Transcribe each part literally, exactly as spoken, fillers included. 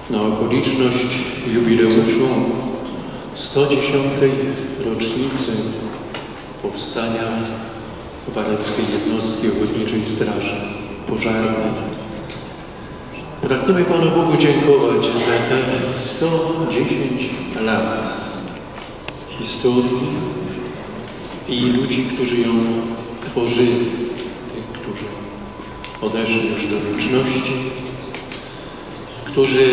na okoliczność jubileuszu sto dziesiątej rocznicy powstania Waleckiej Jednostki Ochotniczej Straży Pożarnej. Pragniemy Panu Bogu dziękować za te sto dziesięć lat historii i ludzi, którzy ją tworzyli, tych, którzy odeszli już do wieczności, którzy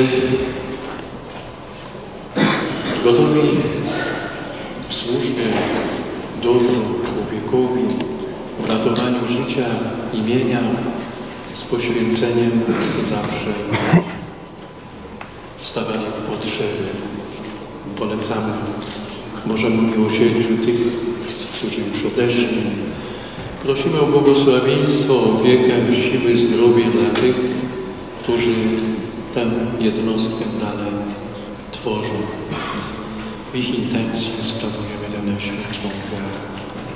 gotowi w służbie dobru człowiekowi, w ratowaniu życia, imienia, z poświęceniem zawsze stawiali w potrzeby. Polecamy Bożemu miłosierdziu tych, którzy już odeszli. Prosimy o błogosławieństwo, opiekę, siły, zdrowie dla tych, którzy tę jednostkę dalej tworzą. W ich intencji sprawujemy tę najświętszą chwałę.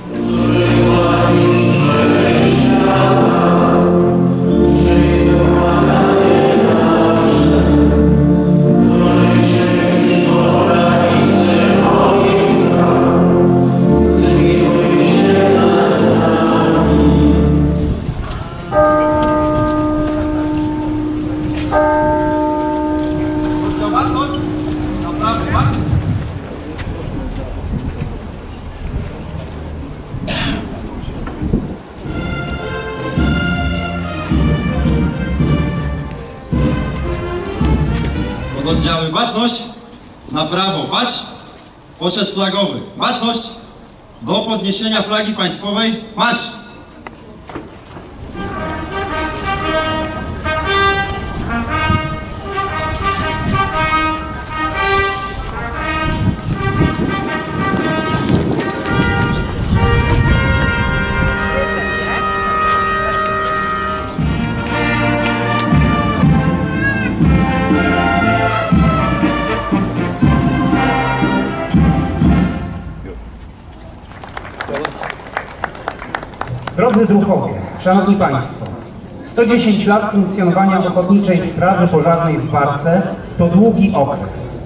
Oddziały, baczność, na prawo, patrz, poczet flagowy, baczność, do podniesienia flagi państwowej, marsz! Drodzy druhowie, Szanowni Państwo, sto dziesięć lat funkcjonowania Ochotniczej Straży Pożarnej w Warce to długi okres.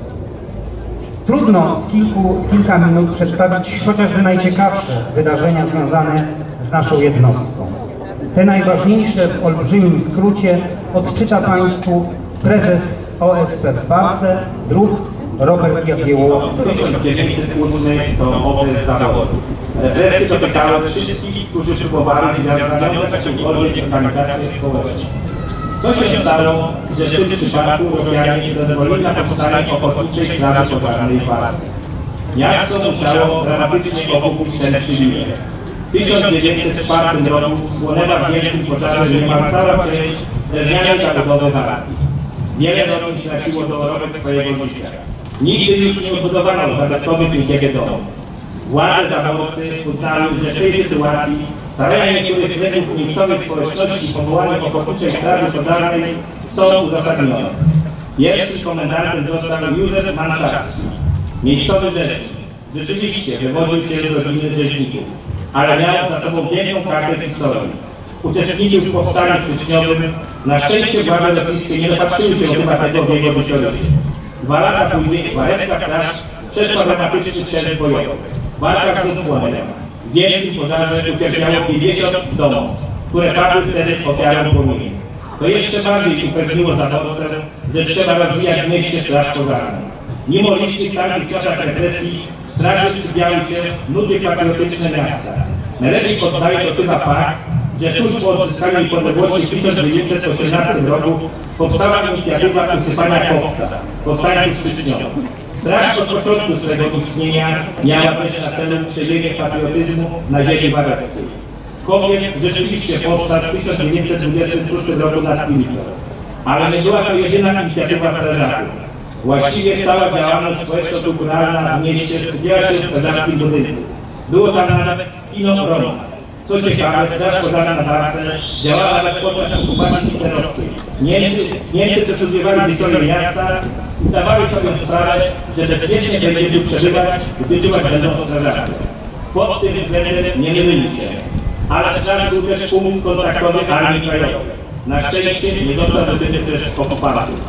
Trudno w, kilku, w kilka minut przedstawić chociażby najciekawsze wydarzenia związane z naszą jednostką. Te najważniejsze w olbrzymim skrócie odczyta Państwu prezes O S P w Warce, druh Robert Jagiełło. tysiąc dziewięćset ósmy to okres zawodu. Represje dotykały wszystkich, którzy próbowali związać jakąkolwiek organizację społeczną. Co się stało, że w tym przypadku Rosjanie zezwolili na powstanie Ochotniczej Straży Pożarnej w Warce. Miasto musiało dramatycznie okupić ten przywileg. W tysiąc dziewięćset czwartym roku spłonęła w wielkim pożarze niemal cała część drewnianej zabudowy Warki. Wiele rodzin straciło dorobek swojego życia. Nigdy już nie odbudowano zabytkowych G G domów. Władze zaborcy uznali, że w tej sytuacji starania niektórych członków miejscowej społeczności powołanych Ochotniczej Straży Pożarnej są uzasadnione. Pierwszym komendantem został Józef Manczarski, miejscowy rzecznik. Rzeczywiście wywodził się z rodziny rzeźników, ale miał za sobą wielką kartę historii. Uczestniczył w powstaniu styczniowym. Na szczęście władze rosyjskie nie dopatrzyły się chyba tego w jego życiorysie. Dwa lata później Walecka Straż przeszła dramatyczny przerw bojowy. Warka znów płonęła. W wielkim pożarze ucierpiało pięćdziesiąt domów, które padły wtedy ofiarą płomieni. To jeszcze bardziej upewniło zarządcę, że trzeba rozwijać w mieście straż pożarną. Mimo licznych tamtych czasach represji, straży skupiały się nudy patriotyczne miasta. Najlepiej poddaje to chyba fakt, że tuż po odzyskaniu niepodległości w tysiąc dziewięćset osiemnastym roku powstała inicjatywa usypania kopca, powstańców styczniowych. Straż od początku swego istnienia miała też na celu przebiegiem patriotyzmu na ziemi wareckiej. Kopiec rzeczywiście powstał w tysiąc dziewięćset dwudziestym szóstym roku nad Pilicą. Ale nie była to jedyna inicjatywa strażaków. Właściwie cała działalność społeczno-kulturalna w mieście skupiała się w strażackim budynku. Było tam nawet kino Roma. Co ciekawe, Straż Pożarna w Warce działała nawet podczas okupacji hitlerowskiej. Niemcy, Niemcy przesłuchiwali historię miasta i zdawali sobie sprawę, że bezpiecznie będzie tu przebywać, gdy czuwać będą strażacy. Pod tym względem nie myli się. Ale straż był też punkt kontaktowy Armii Krajowej. Na szczęście nie został dotyczy też okupacji.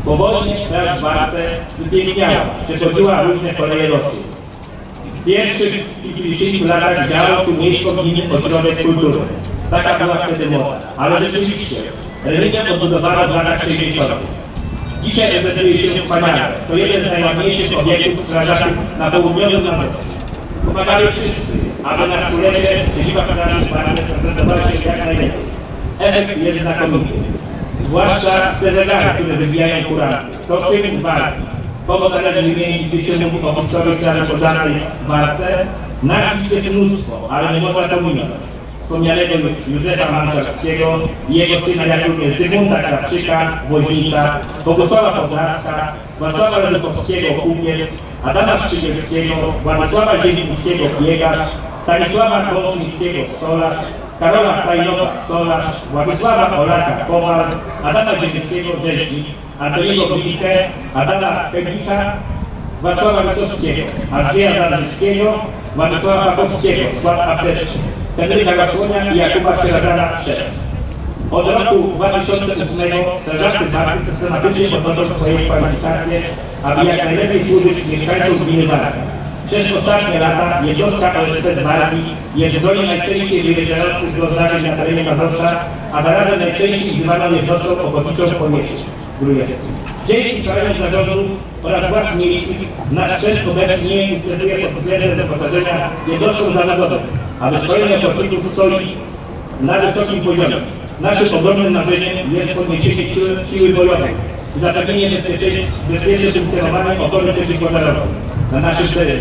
Po wojnie straż w Warce wypiękniała, przechodziła różne koleje losu. W pierwszych kilkudziesięciu latach działał tu miejsko-gminny ośrodek kultury. Taka była wtedy moda. Ale rzeczywiście, religia odbudowano w latach sześćdziesiątych. Dzisiaj prezentuje się wspaniale. To jeden z najładniejszych obiektów strażaków na południowym Mazowszu. Pomagali wszyscy, aby na stulecie siedziba straży Warty prezentowała się jak najlepiej. Efekt jest znakomity. Zwłaszcza te zegary, które wybijają kuranty. To tych warki. Kogo należy wymienić, gdy się mówi o historii straży pożarnej w Warce? Nazwisk jest mnóstwo, ale nie można pominąć wspomnianego już Józefa Manczarskiego i jego syna, jak również Zygmunta Krawczyka, Woźnica, Bogusława Podlaska, Władysława Lelikowskiego, Kupiec, Adama Szczygielskiego, Władysława Zielińskiego, Biegarz, Stanisława Gąszyńskiego, Stolarz, Karola Sajnowa, Stolarz, Władysława Olaka, Kowal, Adama Zielińskiego, Rzeźnik, Antoniego Golikę, Adama Pegika, Wacława Wysockiego, Andrzeja Zadarskiego, Władysława Pakowskiego, skład apteczny, Henryka Gasłonia i Jakuba Sieradana Szef. Od roku dwa tysiące ósmego strażacy Warty systematycznie podnoszą swoje kwalifikacje, aby jak najlepiej służyć mieszkańcom gminy Warta. Przez ostatnie lata jednostka O S P Warty jest w gronie najczęściej wyjeżdżających do zdarzeń na terenie Mazowsza, a zarazem najczęściej wzywaną jednostką ochotniczą po mieście Grujeckim. Dzięki staraniom zarządów oraz władz miejskich nasz sprzęt obecnie ustępuje pod względem wyposażenia jednostkom zawodowym, aby szkolenie ochotników stoi na wysokim poziomie. Naszym ogromnym marzeniem jest podniesienie siły, siły bojowej i zapewnienie bezpiecznego funkcjonowania ochrony przeciwpożarowej na naszym terenie.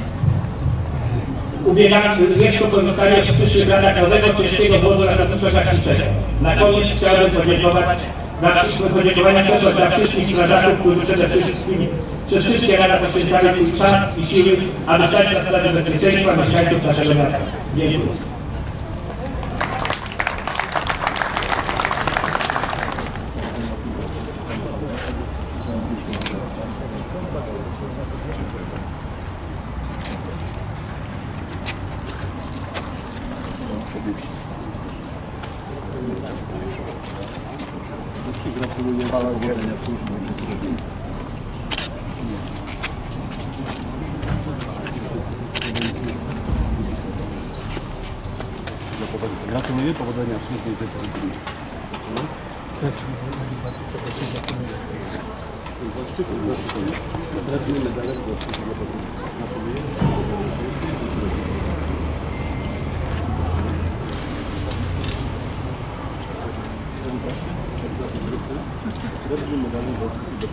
Ubiegamy, jest to pozyskanie w przyszłych latach nowego ciężkiego wozu ratowniczo-gaśniczego. Na koniec chciałbym podziękować Dla wszystkich podziękowania przesłać dla wszystkich strażaków, którzy przede wszystkim przez wszystkie lata poświęcali swój czas i siły, aby stać na straży bezpieczeństwa mieszkańców naszego miasta. Dziękuję. Gratuluję powodzenia w służbie. Gratuluję powodzenia w służbie. Gratuluję medalem do służby. Gratuluję. Gratuluję medalem do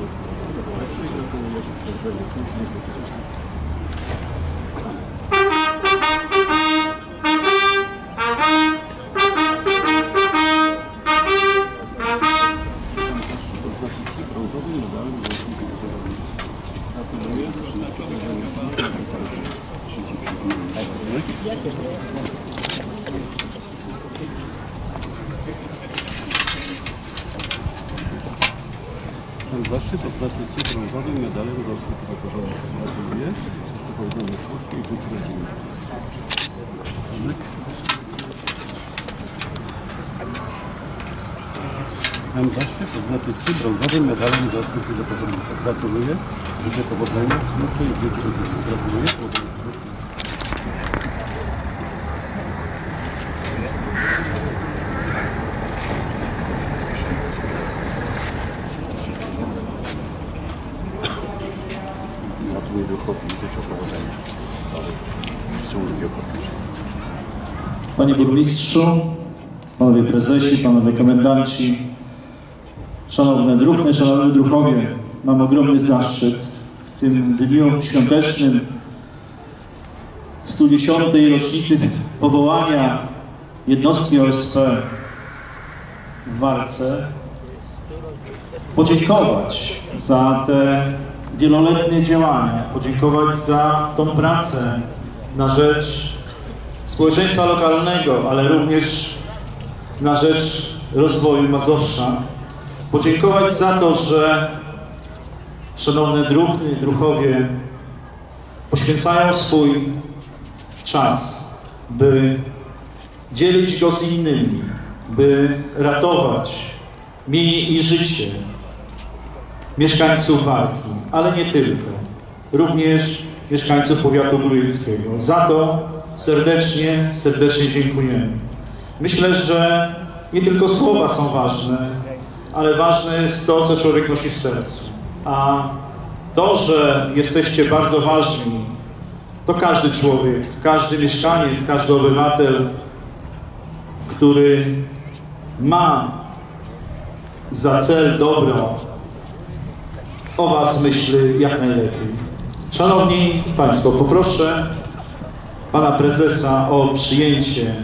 Ten zaszczyt odznaczyć brązowym medalem do służby porządku. Gratuluję. Jeszcze powodzenia w służbie i życiu rodziny. Mam zaszczyt odznaczyć brązowym medalem do służby porządku. Gratuluję. Życzę powodzenia w służbie i życiu rodziny. Gratuluję. Powodzenia w służbie. Gratuluję duchowi i życzę powodzenia w służbie ochotniczej. Panie Burmistrzu, Panowie Prezesi, Panowie Komendanci, Szanowne Druhny, Szanowni Druhowie, mam ogromny zaszczyt w tym dniu świątecznym stu dziesiątej rocznicy powołania jednostki O S P w Warce podziękować za te wieloletnie działania, podziękować za tą pracę na rzecz społeczeństwa lokalnego, ale również na rzecz rozwoju Mazowsza. Podziękować za to, że szanowne druhny, druhowie poświęcają swój czas, by dzielić go z innymi, by ratować mienie i życie mieszkańców Warki, ale nie tylko, również mieszkańców powiatu grójeckiego. Za to serdecznie, serdecznie dziękujemy. Myślę, że nie tylko słowa są ważne, ale ważne jest to, co człowiek nosi w sercu. A to, że jesteście bardzo ważni, to każdy człowiek, każdy mieszkaniec, każdy obywatel, który ma za cel dobro, o was myśli jak najlepiej. Szanowni Państwo, poproszę Pana Prezesa o przyjęcie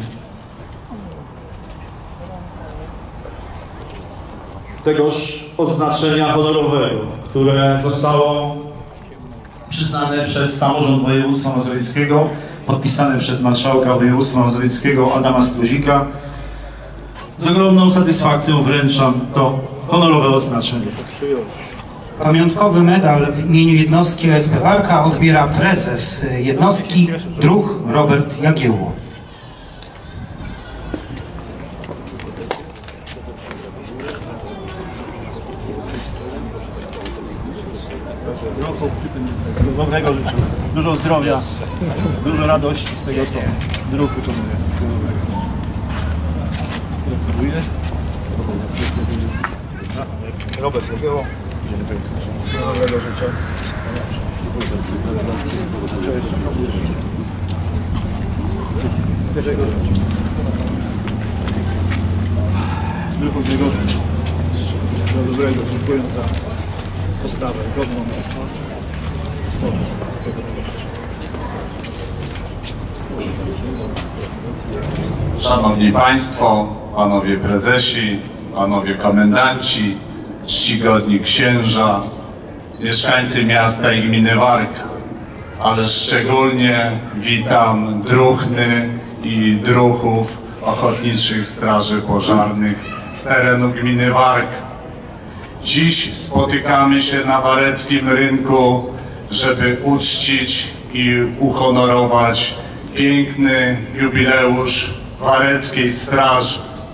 tegoż odznaczenia honorowego, które zostało przyznane przez Samorząd Województwa Mazowieckiego, podpisane przez Marszałka Województwa Mazowieckiego Adama Struzika. Z ogromną satysfakcją wręczam to honorowe odznaczenie. Pamiątkowy medal w imieniu jednostki O S P Warka odbiera prezes jednostki druh Robert Jagiełło. Dobrego życzę. Dużo zdrowia, dużo radości z tego, co druh wykonuje. Robert Jagiełło. Dobrego życzę. Pierwszego życzę. Druhu nie gorzej. Wszystkiego dobrego, dziękuję za postawę, godną. Wszystkiego dobrego życzę. Szanowni Państwo, Panowie Prezesi, Panowie Komendanci, czcigodni księża, mieszkańcy miasta i gminy Warka, ale szczególnie witam druhny i druhów Ochotniczych Straży Pożarnych z terenu gminy Warka. Dziś spotykamy się na wareckim rynku, żeby uczcić i uhonorować piękny jubileusz Wareckiej Straży.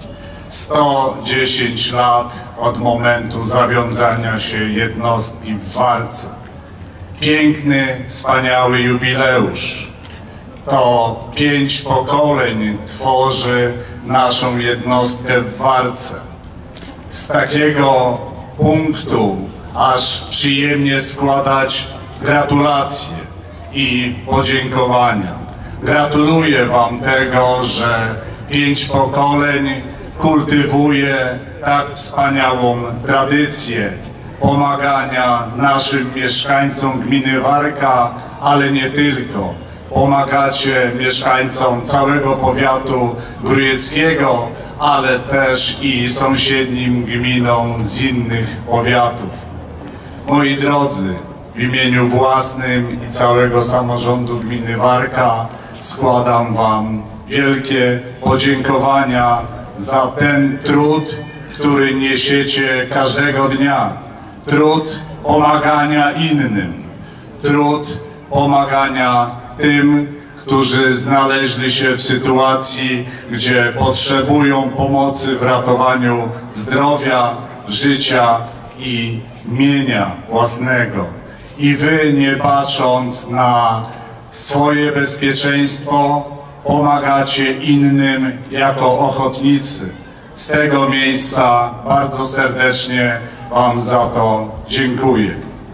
sto dziesięć lat od momentu zawiązania się jednostki w Warce. Piękny, wspaniały jubileusz. To pięć pokoleń tworzy naszą jednostkę w Warce. Z takiego punktu aż przyjemnie składać gratulacje i podziękowania. Gratuluję Wam tego, że pięć pokoleń kultywuje tak wspaniałą tradycję pomagania naszym mieszkańcom gminy Warka, ale nie tylko. Pomagacie mieszkańcom całego powiatu grójeckiego, ale też i sąsiednim gminom z innych powiatów. Moi drodzy, w imieniu własnym i całego samorządu gminy Warka składam Wam wielkie podziękowania za ten trud, który niesiecie każdego dnia. Trud pomagania innym. Trud pomagania tym, którzy znaleźli się w sytuacji, gdzie potrzebują pomocy w ratowaniu zdrowia, życia i mienia własnego. I Wy, nie patrząc na swoje bezpieczeństwo, pomagacie innym jako ochotnicy. Z tego miejsca bardzo serdecznie Wam za to dziękuję.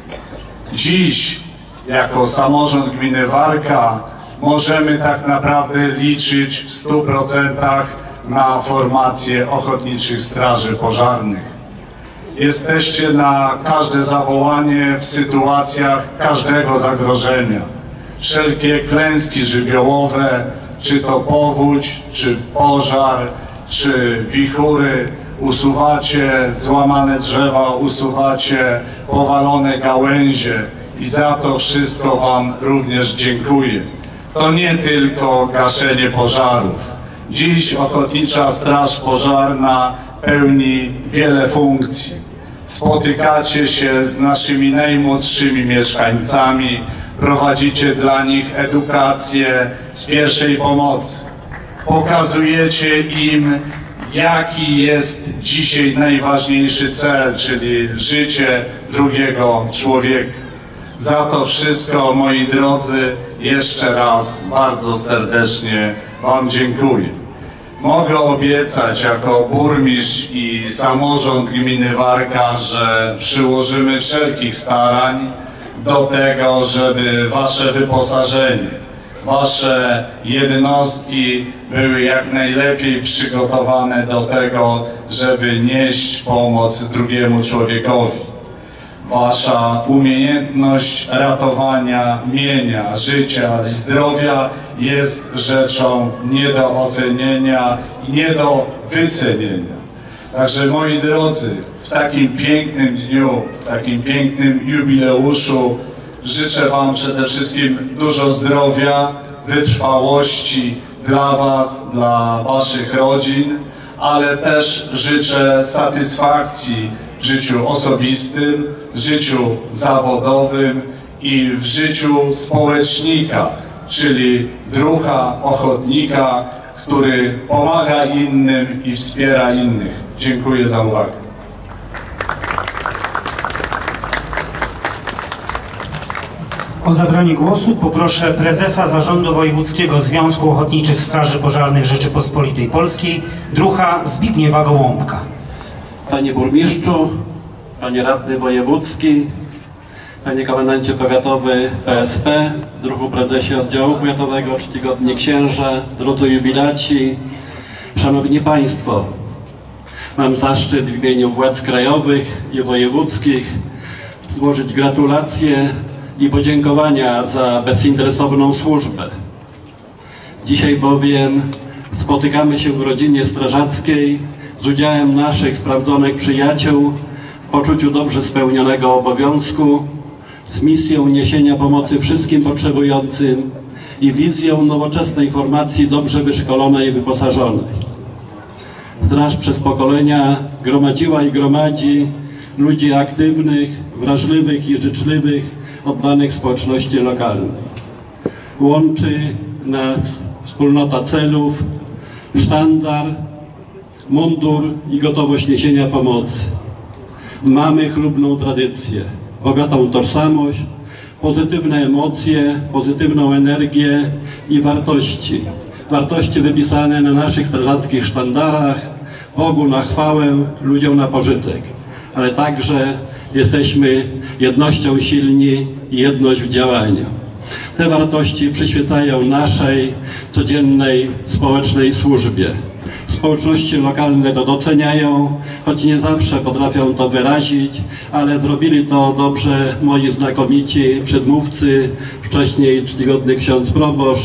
Dziś, jako samorząd gminy Warka, możemy tak naprawdę liczyć w stu procentach na formację Ochotniczych Straży Pożarnych. Jesteście na każde zawołanie w sytuacjach każdego zagrożenia. Wszelkie klęski żywiołowe, czy to powódź, czy pożar, czy wichury, usuwacie złamane drzewa, usuwacie powalone gałęzie i za to wszystko Wam również dziękuję. To nie tylko gaszenie pożarów. Dziś Ochotnicza Straż Pożarna pełni wiele funkcji. Spotykacie się z naszymi najmłodszymi mieszkańcami, prowadzicie dla nich edukację z pierwszej pomocy. Pokazujecie im, jaki jest dzisiaj najważniejszy cel, czyli życie drugiego człowieka. Za to wszystko, moi drodzy, jeszcze raz bardzo serdecznie Wam dziękuję. Mogę obiecać jako burmistrz i samorząd gminy Warka, że przyłożymy wszelkich starań do tego, żeby Wasze wyposażenie, Wasze jednostki były jak najlepiej przygotowane do tego, żeby nieść pomoc drugiemu człowiekowi. Wasza umiejętność ratowania mienia, życia i zdrowia jest rzeczą nie do ocenienia i nie do wycenienia. Także moi drodzy, w takim pięknym dniu, w takim pięknym jubileuszu życzę Wam przede wszystkim dużo zdrowia, wytrwałości dla Was, dla Waszych rodzin, ale też życzę satysfakcji w życiu osobistym, w życiu zawodowym i w życiu społecznika, czyli druha, ochotnika, który pomaga innym i wspiera innych. Dziękuję za uwagę. O zabranie głosu poproszę prezesa Zarządu Wojewódzkiego Związku Ochotniczych Straży Pożarnych Rzeczypospolitej Polskiej, druha Zbigniewa Gołąbka. Panie burmistrzu, panie radny wojewódzki, panie komendancie powiatowy P S P, druhu prezesie oddziału powiatowego, czcigodni księża, drodzy jubilaci, szanowni państwo, mam zaszczyt w imieniu władz krajowych i wojewódzkich złożyć gratulacje i podziękowania za bezinteresowną służbę. Dzisiaj bowiem spotykamy się w rodzinie strażackiej z udziałem naszych sprawdzonych przyjaciół w poczuciu dobrze spełnionego obowiązku, z misją niesienia pomocy wszystkim potrzebującym i wizją nowoczesnej formacji dobrze wyszkolonej i wyposażonej. Straż przez pokolenia gromadziła i gromadzi ludzi aktywnych, wrażliwych i życzliwych, oddanych społeczności lokalnej. Łączy nas wspólnota celów, sztandar, mundur i gotowość niesienia pomocy. Mamy chlubną tradycję, bogatą tożsamość, pozytywne emocje, pozytywną energię i wartości. Wartości wypisane na naszych strażackich sztandarach, Bogu na chwałę, ludziom na pożytek. Ale także jesteśmy jednością silni i jedność w działaniu. Te wartości przyświecają naszej codziennej społecznej służbie. Społeczności lokalne to doceniają, choć nie zawsze potrafią to wyrazić, ale zrobili to dobrze moi znakomici przedmówcy, wcześniej czcigodny ksiądz proboszcz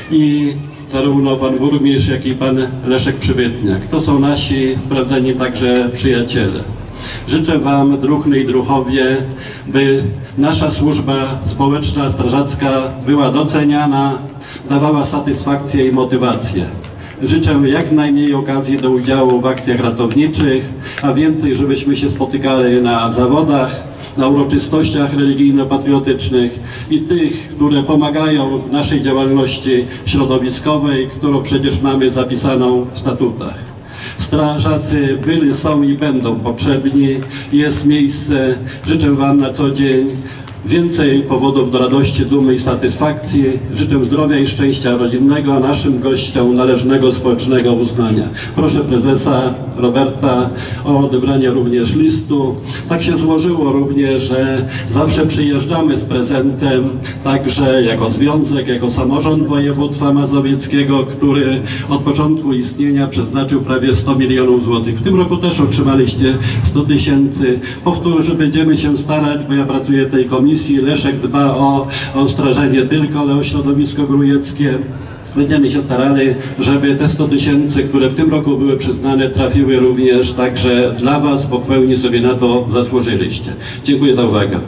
i zarówno pan burmistrz, jak i pan Leszek Przybytniak. To są nasi sprawdzeni także przyjaciele. Życzę Wam, druhny i druhowie, by nasza służba społeczna, strażacka była doceniana, dawała satysfakcję i motywację. Życzę jak najmniej okazji do udziału w akcjach ratowniczych, a więcej, żebyśmy się spotykali na zawodach, na uroczystościach religijno-patriotycznych i tych, które pomagają naszej działalności środowiskowej, którą przecież mamy zapisaną w statutach. Strażacy byli, są i będą potrzebni. Jest miejsce. Życzę Wam na co dzień więcej powodów do radości, dumy i satysfakcji. Życzę zdrowia i szczęścia rodzinnego, a naszym gościom należnego społecznego uznania. Proszę prezesa Roberta o odebranie również listu. Tak się złożyło również, że zawsze przyjeżdżamy z prezentem, także jako związek, jako samorząd województwa mazowieckiego, który od początku istnienia przeznaczył prawie sto milionów złotych. W tym roku też otrzymaliście sto tysięcy. Powtórzę, będziemy się starać, bo ja pracuję w tej komisji. Leszek dba o, o straże nie tylko, ale o środowisko grujeckie. Będziemy się starali, żeby te sto tysięcy, które w tym roku były przyznane, trafiły również także dla Was, bo w pełni sobie na to zasłużyliście. Dziękuję za uwagę.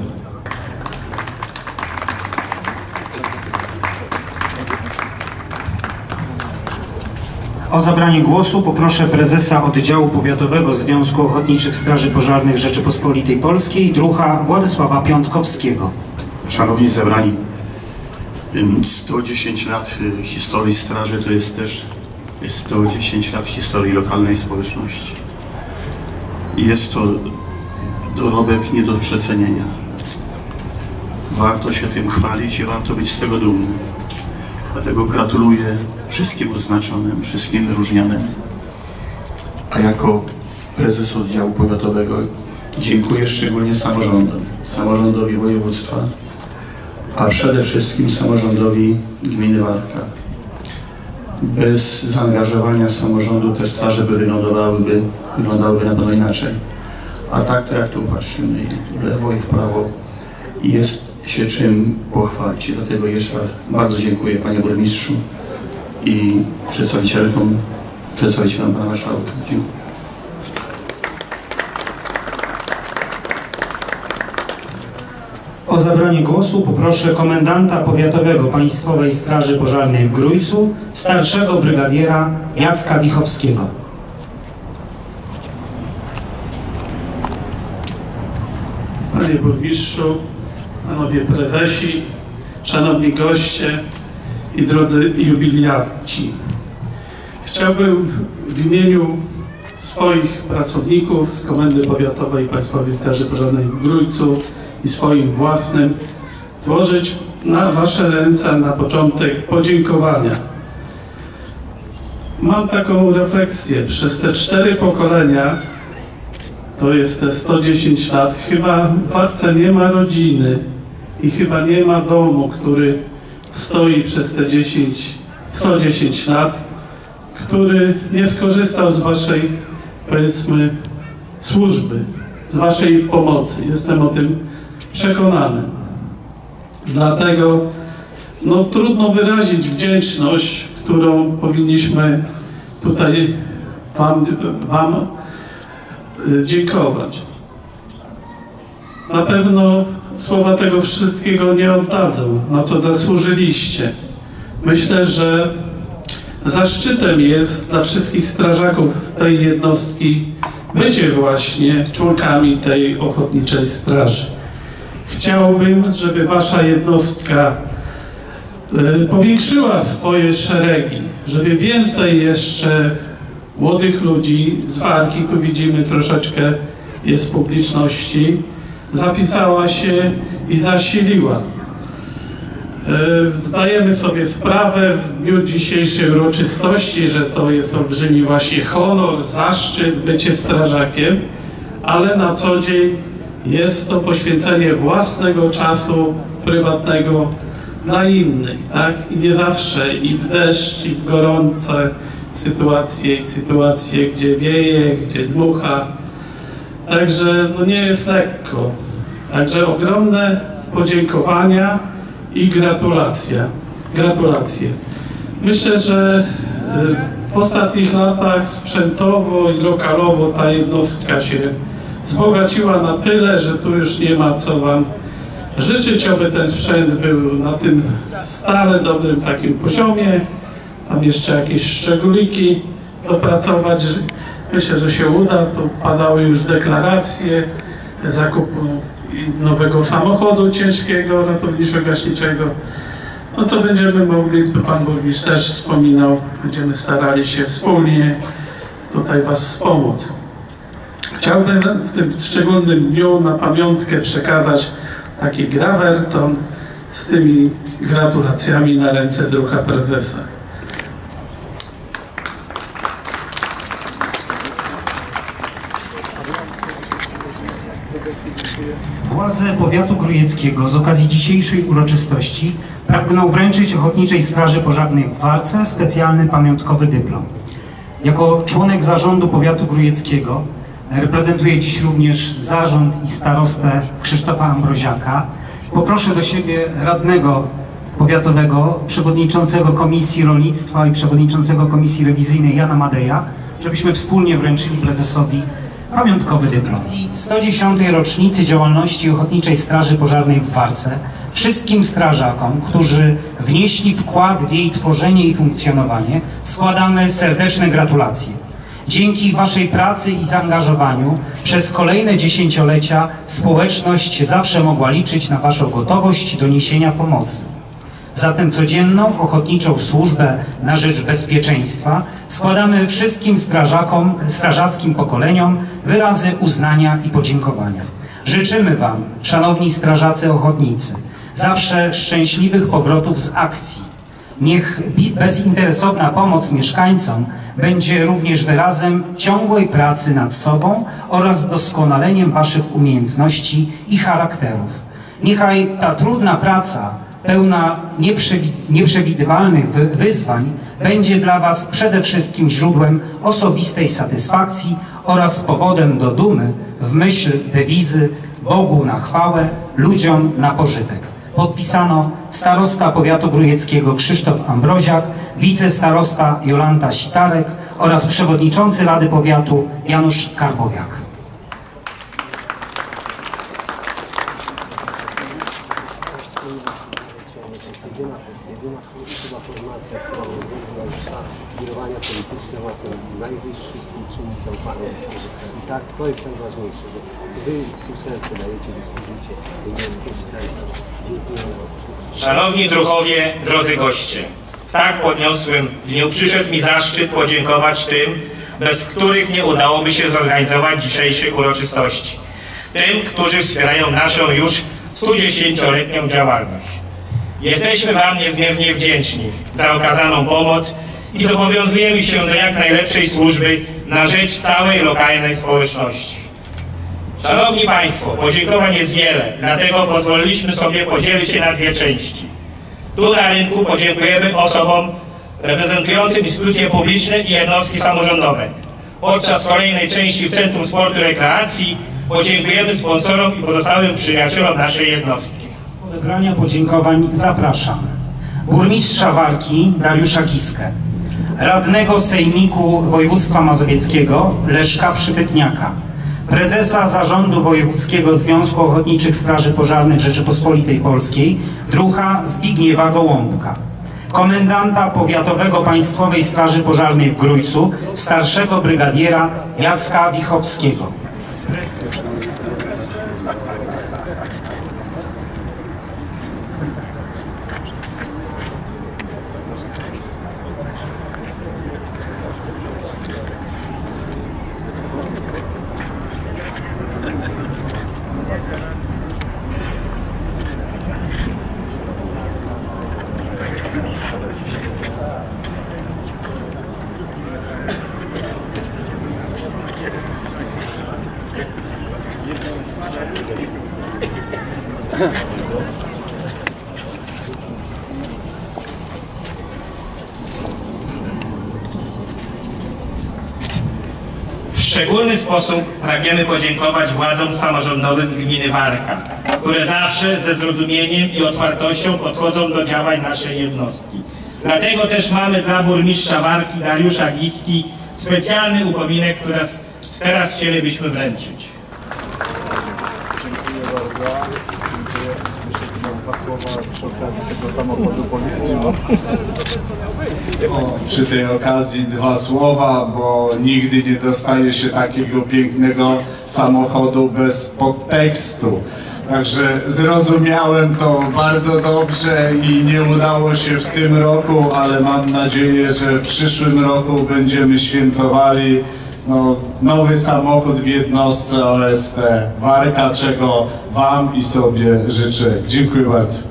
O zabranie głosu poproszę prezesa Oddziału Powiatowego Związku Ochotniczych Straży Pożarnych Rzeczypospolitej Polskiej, druha Władysława Piątkowskiego. Szanowni zebrani, sto dziesięć lat historii straży to jest też sto dziesięć lat historii lokalnej społeczności. Jest to dorobek nie do przecenienia. Warto się tym chwalić i warto być z tego dumnym. Dlatego gratuluję wszystkim odznaczonym, wszystkim wyróżnionym. A jako prezes oddziału powiatowego dziękuję szczególnie samorządom, samorządowi województwa, a przede wszystkim samorządowi gminy Warka. Bez zaangażowania samorządu te straże by wyglądałyby, wyglądałyby na pewno inaczej. A tak to jak tu patrzymy w lewo i w prawo, jest się czym pochwalić. Dlatego jeszcze raz bardzo dziękuję panie burmistrzu i przedstawicielkom, przedstawicielom pana marszałka. Dziękuję. O zabranie głosu poproszę komendanta powiatowego Państwowej Straży Pożarnej w Grójcu, starszego brygadiera Jacka Wichowskiego. Panie burmistrzu, panowie prezesi, szanowni goście i drodzy jubiliaci. Chciałbym w imieniu swoich pracowników z Komendy Powiatowej Państwowej Straży Pożarnej w Grójcu i swoim własnym złożyć na wasze ręce na początek podziękowania. Mam taką refleksję. Przez te cztery pokolenia, to jest te sto dziesięć lat, chyba w Warce nie ma rodziny i chyba nie ma domu, który stoi przez te sto dziesięć lat, który nie skorzystał z waszej, powiedzmy, służby, z waszej pomocy. Jestem o tym przekonany. Dlatego no, trudno wyrazić wdzięczność, którą powinniśmy tutaj wam, wam dziękować. Na pewno słowa tego wszystkiego nie oddadzą, na co zasłużyliście. Myślę, że zaszczytem jest dla wszystkich strażaków tej jednostki bycie właśnie członkami tej ochotniczej straży. Chciałbym, żeby wasza jednostka y, powiększyła swoje szeregi, żeby więcej jeszcze młodych ludzi z Warki, tu widzimy troszeczkę jest publiczności, zapisała się i zasiliła. Y, zdajemy sobie sprawę w dniu dzisiejszej uroczystości, że to jest olbrzymi właśnie honor, zaszczyt bycie strażakiem, ale na co dzień jest to poświęcenie własnego czasu prywatnego dla innych, tak? I nie zawsze, i w deszcz, i w gorące sytuacje, i sytuacje, gdzie wieje, gdzie dmucha. Także no nie jest lekko. Także ogromne podziękowania i gratulacja. Gratulacje. Myślę, że w ostatnich latach sprzętowo i lokalowo ta jednostka się wzbogaciła na tyle, że tu już nie ma co wam życzyć, aby ten sprzęt był na tym stale dobrym takim poziomie. Tam jeszcze jakieś szczególiki dopracować. Myślę, że się uda. Tu padały już deklaracje zakupu nowego samochodu ciężkiego, ratowniczo-gaśniczego. No to będziemy mogli, pan burmistrz też wspominał, będziemy starali się wspólnie tutaj was wspomóc. Chciałbym w tym szczególnym dniu na pamiątkę przekazać taki grawerton z tymi gratulacjami na ręce druha prezesa. Władze powiatu grójeckiego z okazji dzisiejszej uroczystości pragną wręczyć Ochotniczej Straży Pożarnej w Warce specjalny pamiątkowy dyplom. Jako członek zarządu powiatu grójeckiego reprezentuję dziś również zarząd i starostę Krzysztofa Ambroziaka. Poproszę do siebie radnego powiatowego, przewodniczącego Komisji Rolnictwa i przewodniczącego Komisji Rewizyjnej Jana Madeja, żebyśmy wspólnie wręczyli prezesowi pamiątkowy dyplom. Z sto dziesiątej rocznicy działalności Ochotniczej Straży Pożarnej w Warce wszystkim strażakom, którzy wnieśli wkład w jej tworzenie i funkcjonowanie, składamy serdeczne gratulacje. Dzięki waszej pracy i zaangażowaniu przez kolejne dziesięciolecia społeczność zawsze mogła liczyć na waszą gotowość do niesienia pomocy. Za tę codzienną, ochotniczą służbę na rzecz bezpieczeństwa składamy wszystkim strażakom, strażackim pokoleniom wyrazy uznania i podziękowania. Życzymy Wam, szanowni strażacy ochotnicy, zawsze szczęśliwych powrotów z akcji. Niech bezinteresowna pomoc mieszkańcom będzie również wyrazem ciągłej pracy nad sobą oraz doskonaleniem Waszych umiejętności i charakterów. Niechaj ta trudna praca, pełna nieprzewidywalnych wyzwań, będzie dla Was przede wszystkim źródłem osobistej satysfakcji oraz powodem do dumy w myśl dewizy Bogu na chwałę, ludziom na pożytek. Podpisano starosta powiatu grójeckiego Krzysztof Ambroziak, wicestarosta Jolanta Sitarek oraz przewodniczący Rady Powiatu Janusz Karbowiak. Jedyna chyba formacja, która kierowania polityczne ma ten najwyższy czynnik zaufania. I tak, to jest najważniejsze, że wy tu serce dajecie, wysłużycie, jesteście. Dziękujemy. Szanowni druhowie, drodzy goście, w tak podniosłym dniu przyszedł mi zaszczyt podziękować tym, bez których nie udałoby się zorganizować dzisiejszej uroczystości. Tym, którzy wspierają naszą już studziesięcioletnią działalność. Jesteśmy Wam niezmiernie wdzięczni za okazaną pomoc i zobowiązujemy się do jak najlepszej służby na rzecz całej lokalnej społeczności. Szanowni Państwo, podziękowań jest wiele, dlatego pozwoliliśmy sobie podzielić się na dwie części. Tu na rynku podziękujemy osobom reprezentującym instytucje publiczne i jednostki samorządowe. Podczas kolejnej części w Centrum Sportu i Rekreacji podziękujemy sponsorom i pozostałym przyjaciołom naszej jednostki. Do odebrania podziękowań zapraszam burmistrza Warki Dariusza Giskę, radnego Sejmiku Województwa Mazowieckiego Leszka Przybytniaka, prezesa Zarządu Wojewódzkiego Związku Ochotniczych Straży Pożarnych Rzeczypospolitej Polskiej Drucha Zbigniewa Gołąbka, komendanta Powiatowego Państwowej Straży Pożarnej w Grójcu, starszego brygadiera Jacka Wichowskiego. W szczególny sposób pragniemy podziękować władzom samorządowym gminy Warka, które zawsze ze zrozumieniem i otwartością podchodzą do działań naszej jednostki. Dlatego też mamy dla burmistrza Warki Dariusza Giski specjalny upominek, który teraz chcielibyśmy wręczyć. Dziękuję bardzo. Dziękuję. Muszę dwa słowa przy okazji tego samochodu powiedzieć. O, przy tej okazji dwa słowa, bo nigdy nie dostaje się takiego pięknego samochodu bez podtekstu. Także zrozumiałem to bardzo dobrze i nie udało się w tym roku, ale mam nadzieję, że w przyszłym roku będziemy świętowali no, nowy samochód w jednostce O S P Warka, czego Wam i sobie życzę. Dziękuję bardzo.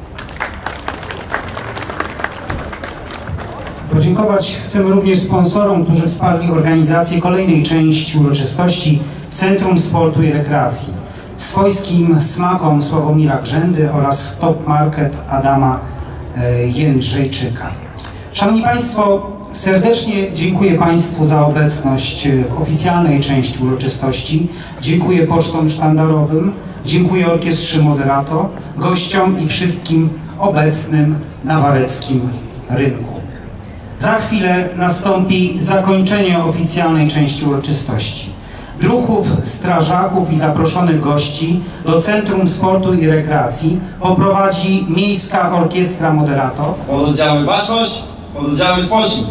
Podziękować chcemy również sponsorom, którzy wsparli organizację kolejnej części uroczystości w Centrum Sportu i Rekreacji. Swojskim smakom Sławomira Grzędy oraz Top Market Adama e, Jędrzejczyka. Szanowni Państwo, serdecznie dziękuję Państwu za obecność w oficjalnej części uroczystości. Dziękuję pocztom sztandarowym, dziękuję orkiestrze Moderato, gościom i wszystkim obecnym na wareckim rynku. Za chwilę nastąpi zakończenie oficjalnej części uroczystości. Druhów, strażaków i zaproszonych gości do Centrum Sportu i Rekreacji poprowadzi Miejska Orkiestra Moderato. Pododdziały Baczność, pododdziały Spocznik.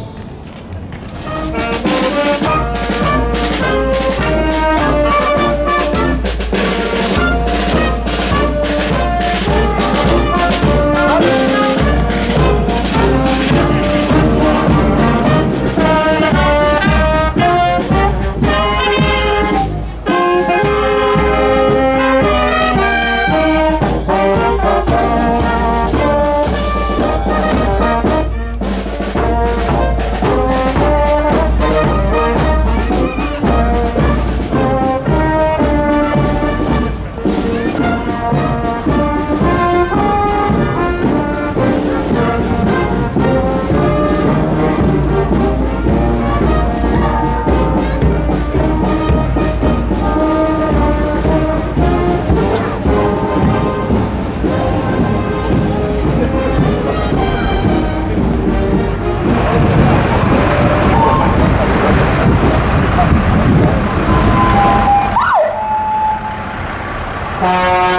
Thank you.